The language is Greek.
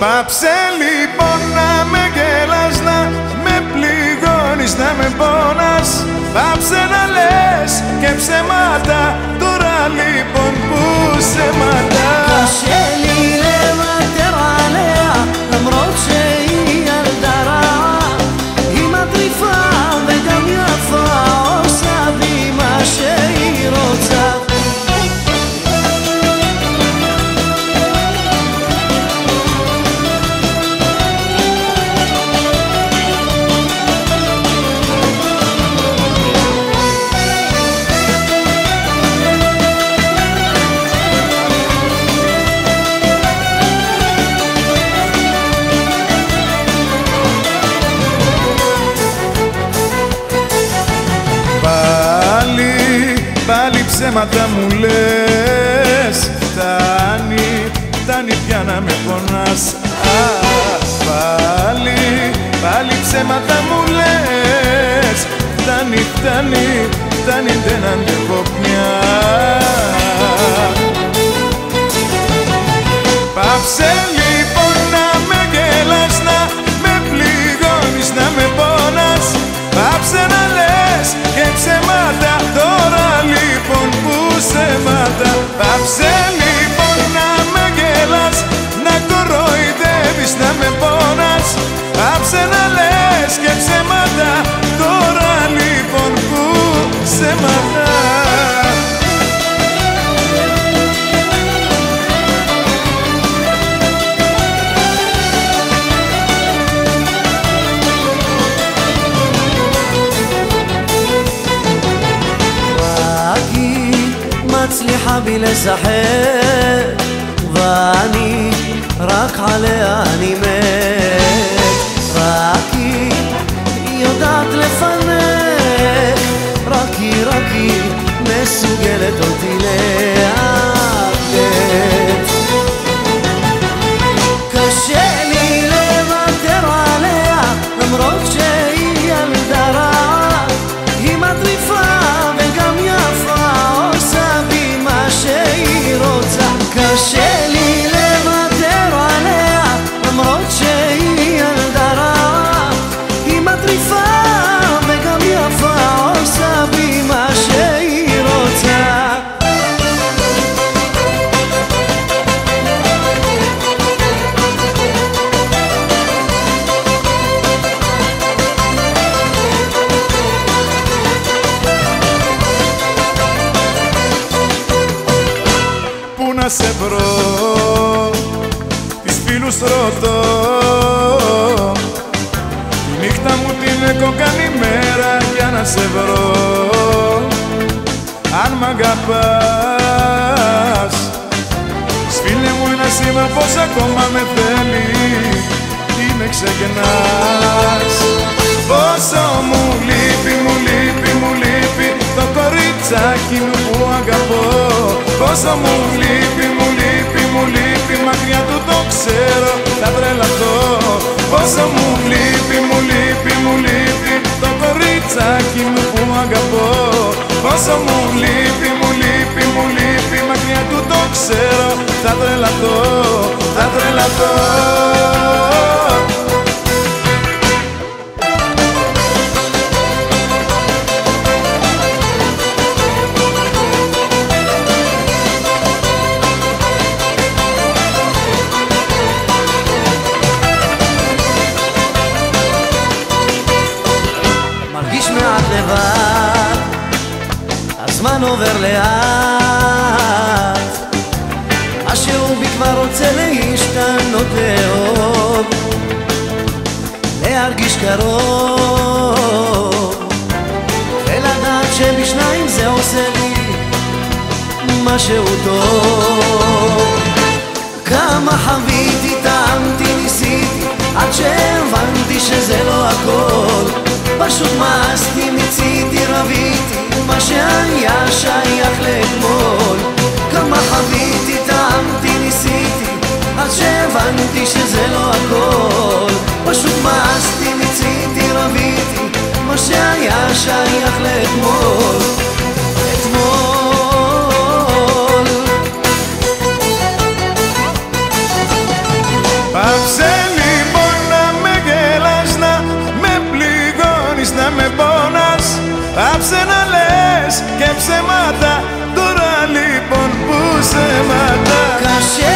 Πάψε λοιπόν να με γελάς, να με πληγώνεις, να με πόνας. Πάψε να λες και ψέματα, τώρα λοιπόν που σε ματά. Κασέλη λέμα τεράλεα, למרות שהיא ילדה רעה. היא מטריפה וגם יפה, עושה בי מה שהיא רוצה. Πάλι ψέματα μου λες, φτάνει πια να με πονάς. Πάλι ψέματα μου λες, φτάνει δεν αντέχω πια. Πάψε λοιπόν να με γελάς, να με πληγώνεις, να με πόνας. Πάψε να λες και ψέματα, τώρα λοιπόν που σε ματά. Πάψε λοιπόν να με γελάς, να κοροϊδεύεις, να με πόνας. Πάψε να λες και ψέματα, τώρα λοιπόν που σε ματά. מצליחה בי לשחק ואני רק עליה אני מת. רק היא יודעת לפנק, רק היא מסוגלת אותי לאבד. קשה לי לוותר עליה למרות שהיא ילדה רעה. היא מטריפה וגם יפה, עושה בי מה שהיא רוצה. קשה לי לוותר עליה למרות שהיא ילדה רעה. היא מטריפה וגם יפה, עושה בי מה שהיא רוצה. Να σε βρω, τις φίλους ρωτώ. Τη νύχτα μου την έχω κάνει μέρα για να σε βρω. Αν μ' αγαπάς, σφίλε μου ένα σήμα πως ακόμα με θέλει ή με ξεχνάς. Πόσο μου λείπει, μου λείπει, μου λείπει το κοριτσάκι μου που αγαπώ. Πόσο μου λείπει, μου λείπει, μου λείπει, μακριά του το ξέρω, θα τρελαθώ. Πόσο μου λείπει, μου λείπει, μου λείπει το κοριτσάκι μου που αγαπώ. Πόσο μου λείπει, μου λείπει, μου λείπει, μακριά του το ξέρω, θα τρελαθώ, θα τρελαθώ. הזמן עובר לאט, משהו בי כבר רוצה להשתנות לאהוב, להרגיש קרוב, ולדעת שבשניים זה עושה לי משהו טוב. כמה חוויתי, טעמתי, ניסיתי, עד שהבנתי שזה לא הכל. פשוט מאסתי, מציתי, רביתי, מה שהיה שייך לאתמול. כמה חוויתי, טעמתי, ניסיתי, עד שהבנתי שזה לא הכל. פשוט מאסתי, מציתי, רביתי, מה שהיה שייך לאתמול. אתמול. θέλεις να με πόνας, άψε να λες και ψέματα. Τώρα λοιπόν που ψέματα.